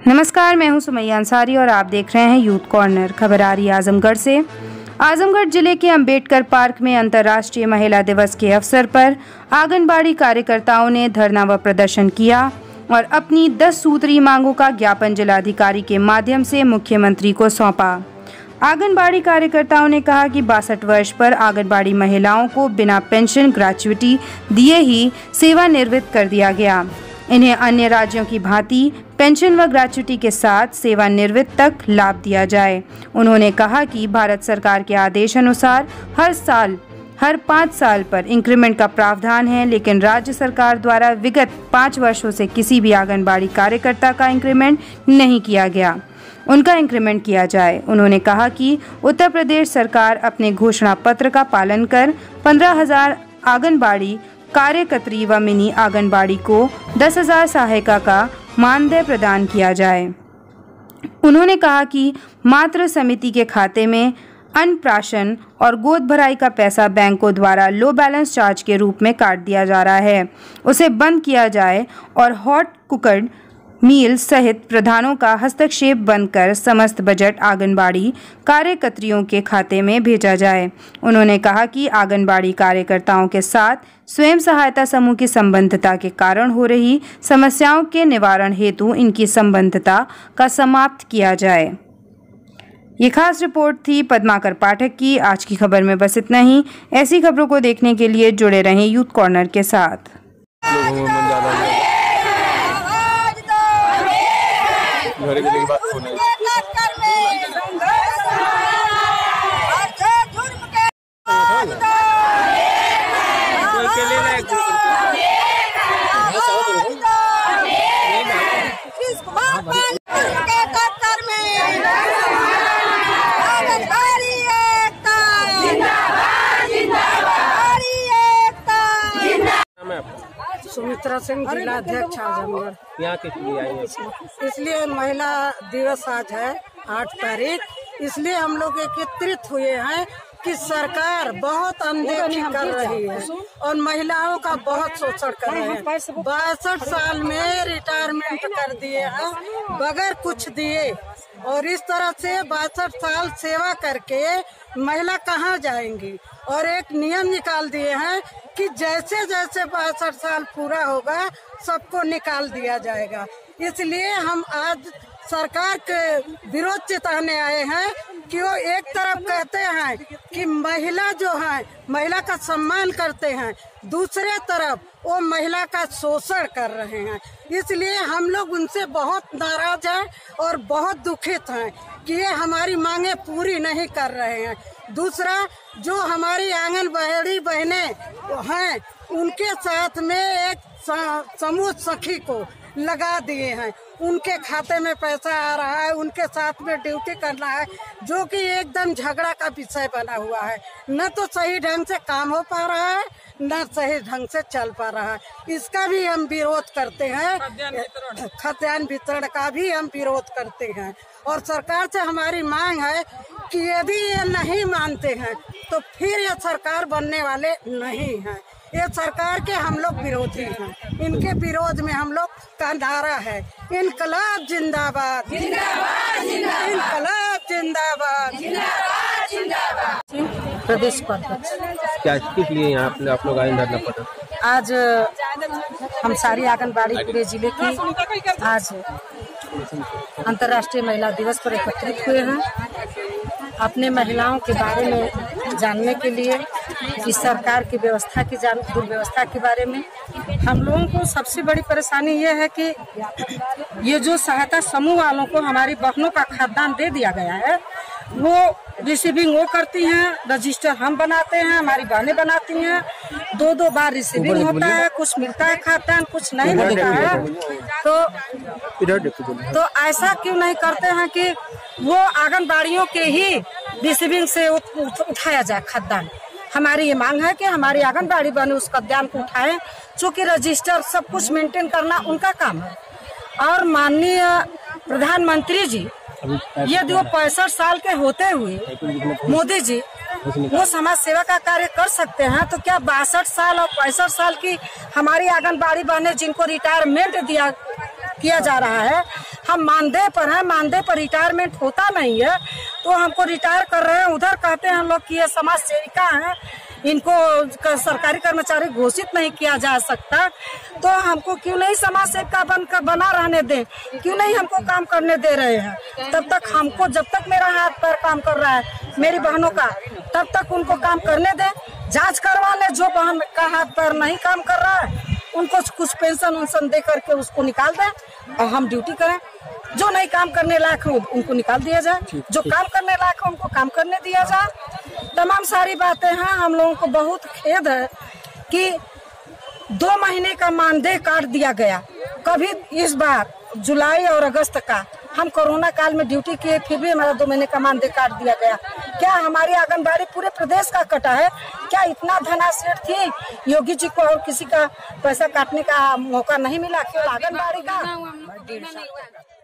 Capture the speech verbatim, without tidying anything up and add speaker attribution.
Speaker 1: नमस्कार, मैं हूं सुमैया अंसारी और आप देख रहे हैं यूथ कॉर्नर। खबर आ रही है आजमगढ़ से। आजमगढ़ जिले के अंबेडकर पार्क में अंतर्राष्ट्रीय महिला दिवस के अवसर पर आंगनबाड़ी कार्यकर्ताओं ने धरना व प्रदर्शन किया और अपनी दस सूत्री मांगों का ज्ञापन जिलाधिकारी के माध्यम से मुख्यमंत्री को सौंपा। आंगनबाड़ी कार्यकर्ताओं ने कहा कि बासठ वर्ष पर आंगनबाड़ी महिलाओं को बिना पेंशन ग्रेच्युटी दिए ही सेवानिवृत्त कर दिया गया। इन्हें अन्य राज्यों की भांति पेंशन व ग्रेच्युटी के साथ सेवानिवृत्त तक लाभ दिया जाए। उन्होंने कहा कि भारत सरकार के आदेश अनुसार हर साल हर पाँच साल पर इंक्रीमेंट का प्रावधान है, लेकिन राज्य सरकार द्वारा विगत पाँच वर्षों से किसी भी आंगनबाड़ी कार्यकर्ता का इंक्रीमेंट नहीं किया गया। उनका इंक्रीमेंट किया जाए। उन्होंने कहा कि उत्तर प्रदेश सरकार अपने घोषणा पत्र का पालन कर पंद्रह हजार आंगनबाड़ी कार्यकर्त्री व मिनी आंगनबाड़ी को दस हजार सहायिका का मानदेय प्रदान किया जाए। उन्होंने कहा कि मातृ समिति के खाते में अन्नप्राशन और गोद भराई का पैसा बैंकों द्वारा लो बैलेंस चार्ज के रूप में काट दिया जा रहा है, उसे बंद किया जाए और हॉट कुकड मील सहित प्रधानों का हस्तक्षेप बंद कर समस्त बजट आंगनबाड़ी कार्यकर्तियों के खाते में भेजा जाए। उन्होंने कहा कि आंगनबाड़ी कार्यकर्ताओं के साथ स्वयं सहायता समूह की संबद्धता के कारण हो रही समस्याओं के निवारण हेतु इनकी संबद्धता का समाप्त किया जाए। ये खास रिपोर्ट थी पद्माकर पाठक की। आज की खबर में बस इतना ही। ऐसी खबरों को देखने के लिए जुड़े रहें यूथ कॉर्नर के साथ।
Speaker 2: घरे के लिए बात होने
Speaker 3: सुमित्रा सिंह, जिला अध्यक्ष आजमगढ़।
Speaker 2: यहाँ के लिए आई है
Speaker 3: इसलिए महिला दिवस आज है आठ तारीख, इसलिए हम लोग एकत्रित हुए हैं कि सरकार बहुत अनदेखी कर रही है और महिलाओं का बहुत शोषण कर रहे हैं। बासठ साल में रिटायरमेंट कर दिए हैं बगैर कुछ दिए, और इस तरह से बासठ साल सेवा करके महिला कहाँ जाएंगी। और एक नियम निकाल दिए हैं कि जैसे जैसे बासठ साल पूरा होगा सबको निकाल दिया जाएगा। इसलिए हम आज सरकार के विरोध चेताने आए हैं कि वो एक तरफ कहते हैं कि महिला जो है महिला का सम्मान करते हैं, दूसरे तरफ वो महिला का शोषण कर रहे हैं। इसलिए हम लोग उनसे बहुत नाराज हैं और बहुत दुखित हैं कि ये हमारी मांगे पूरी नहीं कर रहे हैं। दूसरा, जो हमारी आंगनबाड़ी बहनें हैं उनके साथ में एक समूह सखी को लगा दिए हैं, उनके खाते में पैसा आ रहा है, उनके साथ में ड्यूटी करना है, जो कि एकदम झगड़ा का विषय बना हुआ है। न तो सही ढंग से काम हो पा रहा है, न सही ढंग से चल पा रहा है। इसका भी हम विरोध करते हैं, खाद्यान्न वितरण का भी हम विरोध करते हैं। और सरकार से हमारी मांग है कि यदि ये नहीं मानते हैं तो फिर ये सरकार बनने वाले नहीं हैं। ये सरकार के हम लोग विरोधी हैं। इनके विरोध में हम लोग का नारा है इनकलाब जिंदाबाद, इनकलाब जिंदाबाद, प्रदेश उपाध्यक्ष।
Speaker 2: क्या किस लिए यहाँ आप, आप लोग आए धरना पड़ा?
Speaker 3: आज हम सारी आंगनबाड़ी पूरे जिले की आज अंतर्राष्ट्रीय महिला दिवस पर एकत्रित हुए हैं, अपने महिलाओं के बारे में जानने के लिए, इस सरकार की व्यवस्था की जान दुर्व्यवस्था के बारे में। हम लोगों को सबसे बड़ी परेशानी ये है कि ये जो सहायता समूह वालों को हमारी बहनों का खाद्यान्न दे दिया गया है, वो रिसीविंग वो करती हैं, रजिस्टर हम बनाते हैं, हमारी बहनें बनाती हैं, दो दो बार रिसीविंग होता है, कुछ मिलता है खाद्यान्न, कुछ नहीं मिलता है। तो तो ऐसा क्यों नहीं करते हैं कि वो आंगनबाड़ियों के ही रिसीविंग से उठाया जाए खाद्यान्न। हमारी ये मांग है कि हमारी आंगनबाड़ी बहनें उस खाद्यान्न को उठाएं, चूँकि रजिस्टर सब कुछ मेंटेन करना उनका काम है। और माननीय प्रधानमंत्री जी यदि वो पैंसठ साल के होते हुए मोदी जी वो समाज सेवा का कार्य कर सकते हैं, तो क्या बासठ साल और पैंसठ साल की हमारी आंगनबाड़ी बहनें जिनको रिटायरमेंट दिया किया जा रहा है, हम मानदेय पर हैं, मानदेय पर रिटायरमेंट होता नहीं है, तो हमको रिटायर कर रहे हैं। उधर कहते हैं लोग कि ये समाज सेविका हैं, इनको सरकारी कर्मचारी घोषित नहीं किया जा सकता, तो हमको क्यों नहीं समाज सेविका बनकर बना रहने दें, क्यों नहीं हमको काम करने दे रहे हैं। तब तक हमको, जब तक मेरा हाथ पैर काम कर रहा है मेरी बहनों का, तब तक उनको काम करने दें। जांच करवा ले, जो बहन का हाथ पैर नहीं काम कर रहा है उनको कुछ पेंशन उनसन दे करके उसको निकाल दें और हम ड्यूटी करें। जो नहीं काम करने लायक हो उनको निकाल दिया जाए, जो काम करने लायक हो उनको काम करने दिया जाए। तमाम सारी बातें हैं। हम लोगों को बहुत खेद है कि दो महीने का मानदेय काट दिया गया। कभी इस बार जुलाई और अगस्त का हम कोरोना काल में ड्यूटी किए, फिर भी हमारा दो महीने का मानदेय काट दिया गया। क्या हमारी आंगनबाड़ी पूरे प्रदेश का कटा है? क्या इतना धनाशेष थी योगी जी को और किसी का पैसा काटने का मौका नहीं मिला केवल आंगनबाड़ी का?